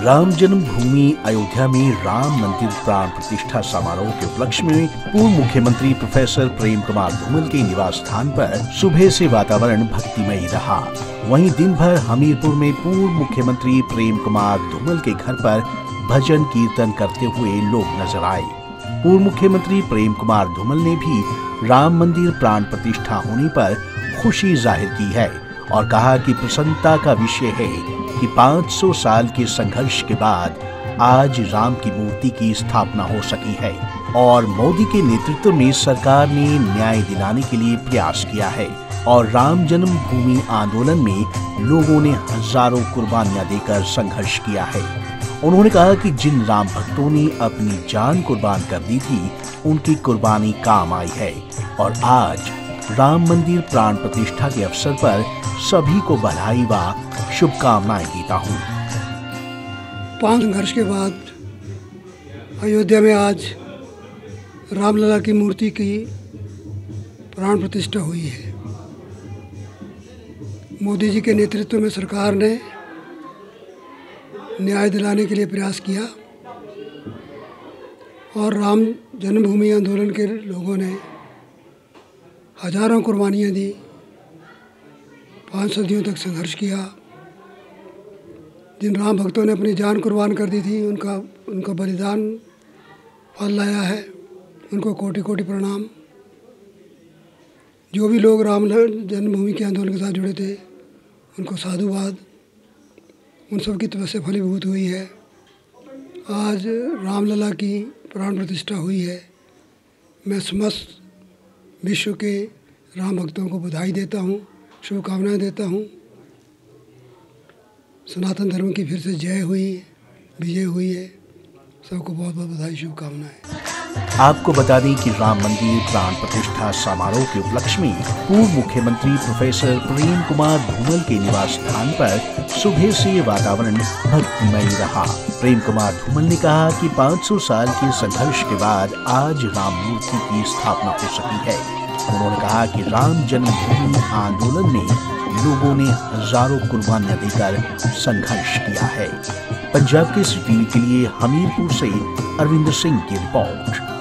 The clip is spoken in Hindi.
राम जन्मभूमि अयोध्या में राम मंदिर प्राण प्रतिष्ठा समारोह के उपलक्ष्य में पूर्व मुख्यमंत्री प्रोफेसर प्रेम कुमार धूमल के निवास स्थान पर सुबह से वातावरण भक्तिमय रहा। वहीं दिन भर हमीरपुर में पूर्व मुख्यमंत्री प्रेम कुमार धूमल के घर पर भजन कीर्तन करते हुए लोग नजर आए। पूर्व मुख्यमंत्री प्रेम कुमार धूमल ने भी राम मंदिर प्राण प्रतिष्ठा होने पर खुशी जाहिर की है और कहा कि प्रसन्नता का विषय है कि 500 साल के संघर्ष के बाद आज राम की मूर्ति की स्थापना हो सकी है और मोदी के नेतृत्व में सरकार ने न्याय दिलाने के लिए प्रयास किया है और राम जन्मभूमि आंदोलन में लोगों ने हजारों कुर्बानियां देकर संघर्ष किया है। उन्होंने कहा कि जिन राम भक्तों ने अपनी जान कुर्बान कर दी थी उनकी कुर्बानी काम आई है और आज राम मंदिर प्राण प्रतिष्ठा के अवसर पर सभी को बधाई व शुभकामनाएं देता हूँ। 5 संघर्ष के बाद अयोध्या में आज रामलला की मूर्ति की प्राण प्रतिष्ठा हुई है। मोदी जी के नेतृत्व में सरकार ने न्याय दिलाने के लिए प्रयास किया और राम जन्मभूमि आंदोलन के लोगों ने हजारों कुर्बानियाँ दी, 5 सदियों तक संघर्ष किया। जिन राम भक्तों ने अपनी जान कुर्बान कर दी थी उनका बलिदान फल लाया है। उनको कोटि कोटि प्रणाम। जो भी लोग राम जन्मभूमि के आंदोलन के साथ जुड़े थे उनको साधुवाद। उन सब की तपस्या फलीभूत हुई है। आज रामलला की प्राण प्रतिष्ठा हुई है। मैं समस्त विश्व के राम भक्तों को बधाई देता हूँ, शुभकामनाएं देता हूँ। सनातन धर्म की फिर से जय हुई, विजय हुई है। सबको बहुत बहुत बधाई, शुभकामनाएं। आपको बता दें कि राम मंदिर प्राण प्रतिष्ठा समारोह के उपलक्ष्य में पूर्व मुख्यमंत्री प्रोफेसर प्रेम कुमार धूमल के निवास स्थान पर सुबह से वातावरण भक्तिमय रहा। प्रेम कुमार धूमल ने कहा कि 500 साल के संघर्ष के बाद आज राम मूर्ति की स्थापना हो सकी है। उन्होंने कहा कि राम जन्मभूमि आंदोलन में लोगों ने हजारों कुर्बानियां देकर संघर्ष किया है। पंजाब केसरी टीवी के लिए हमीरपुर से अरविंदर सिंह की रिपोर्ट।